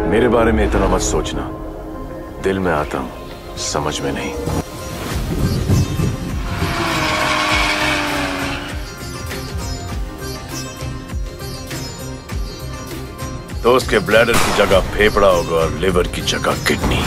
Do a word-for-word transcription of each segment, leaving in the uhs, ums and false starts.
मेरे बारे में इतना मत सोचना, दिल में आता हूं, समझ में नहीं। तो उसके ब्लैडर की जगह फेफड़ा होगा और लिवर की जगह किडनी।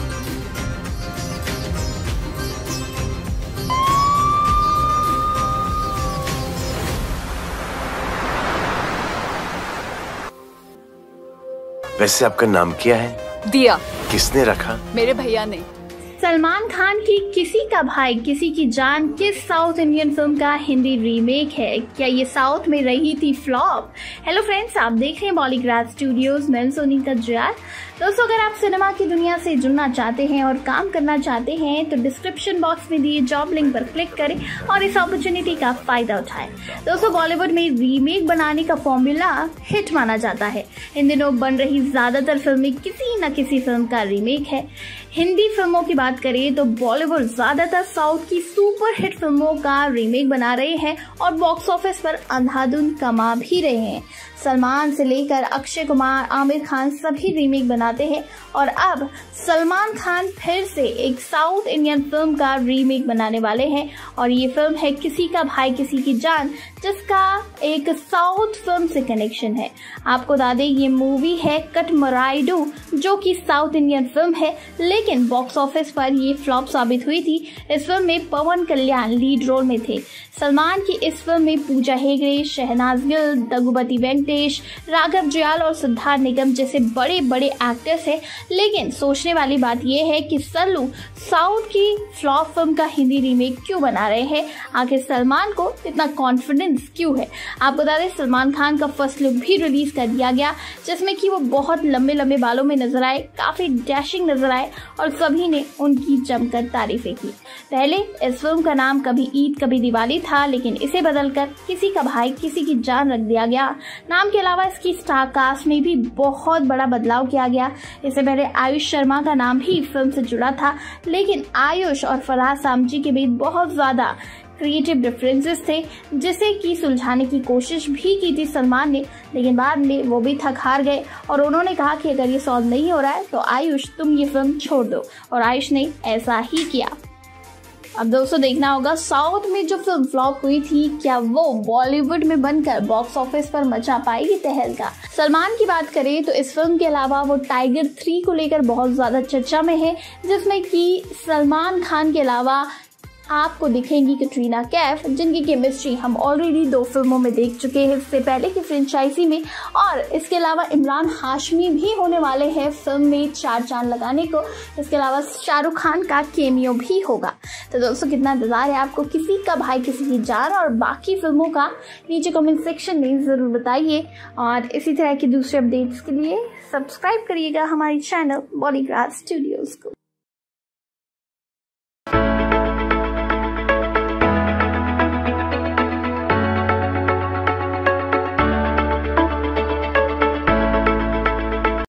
वैसे आपका नाम क्या है? दिया। किसने रखा? मेरे भैया ने। सलमान खान की किसी का भाई किसी की जान किस साउथ इंडियन फिल्म का हिंदी रीमेक है? क्या ये साउथ में रही थी फ्लॉप? हेलो फ्रेंड्स, आप देख रहे हैं बॉलीग्राज स्टूडियोज, मैं सुनीता जयार। दोस्तों, अगर आप सिनेमा की दुनिया से जुड़ना चाहते हैं और काम करना चाहते हैं तो डिस्क्रिप्शन बॉक्स में दिए जॉब लिंक पर क्लिक करें और इस अपॉर्चुनिटी का फायदा उठाएं। दोस्तों, बॉलीवुड में रीमेक बनाने का फॉर्मूला हिट माना जाता है। इन दिनों बन रही ज्यादातर फिल्में किसी न किसी फिल्म का रीमेक है। हिंदी फिल्मों की बात करें तो बॉलीवुड ज्यादातर साउथ की सुपर हिट फिल्मों का रीमेक बना रहे हैं और बॉक्स ऑफिस पर अंधाधुंध कमा भी रहे हैं। सलमान से लेकर अक्षय कुमार, आमिर खान सभी रीमेक बनाते हैं और अब सलमान खान फिर से एक साउथ इंडियन फिल्म का रीमेक बनाने वाले हैं और ये फिल्म है किसी का भाई किसी की जान, जिसका एक साउथ फिल्म से कनेक्शन है। आपको बता दें, ये मूवी है कटमराइडू, जो कि साउथ इंडियन फिल्म है, लेकिन बॉक्स ऑफिस पर ये फ्लॉप साबित हुई थी। इस फिल्म में पवन कल्याण लीड रोल में थे। सलमान की इस फिल्म में पूजा हेगड़े, शहनाज गिल, दगुपति वेंकटेश, राघव जुयाल और सिद्धार्थ निगम जैसे बड़े बड़े एक्टर्स हैं। लेकिन सोचने वाली बात यह है कि सल्लू साउथ की फ्लॉप फिल्म का हिंदी रीमेक क्यों बना रहे हैं? आखिर सलमान को इतना कॉन्फिडेंस क्यों है? आपको बता दें, सलमान खान का फर्स्ट लुक भी रिलीज कर दिया गया, जिसमें कि वो बहुत लंबे लंबे बालों में नजर आए, काफी डैशिंग नजर आए और सभी ने उनकी जमकर तारीफें की। पहले इस फिल्म का नाम कभी ईद कभी दिवाली था, लेकिन इसे बदलकर किसी का भाई किसी की जान रख दिया गया। नाम के अलावा इसकी स्टार कास्ट में भी बहुत बड़ा बदलाव किया गया। इससे पहले आयुष शर्मा का नाम ही फिल्म से जुड़ा था, लेकिन आयुष और फरहाद सामजी के बीच बहुत ज्यादा क्रिएटिव डिफरेंसेस थे, जिसे की सुलझाने की कोशिश भी की थी सलमान ने, लेकिन बाद में वो भी थक हार गए और उन्होंने कहा कि अगर ये सॉल्व नहीं हो रहा है तो आयुष तुम ये फिल्म छोड़ दो, और आयुष ने ऐसा ही किया। अब दोस्तों, देखना होगा साउथ में जो फिल्म फ्लॉप हुई थी, क्या वो बॉलीवुड में बनकर बॉक्स ऑफिस पर मचा पाएगी तहलका। सलमान की बात करें तो इस फिल्म के अलावा वो टाइगर थ्री को लेकर बहुत ज्यादा चर्चा में है, जिसमें कि सलमान खान के अलावा आपको दिखेंगी कटरीना कैफ, जिनकी केमिस्ट्री हम ऑलरेडी दो फिल्मों में देख चुके हैं, इससे पहले की फ्रेंचाइजी में। और इसके अलावा इमरान हाशमी भी होने वाले हैं फिल्म में चार चांद लगाने को। इसके अलावा शाहरुख खान का केमियो भी होगा। तो दोस्तों, कितना इंतजार है आपको किसी का भाई किसी की जान और बाकी फिल्मों का? नीचे कमेंट सेक्शन में जरूर बताइए और इसी तरह के दूसरे अपडेट्स के लिए सब्सक्राइब करिएगा हमारी चैनल बॉलीग्राज स्टूडियोज को।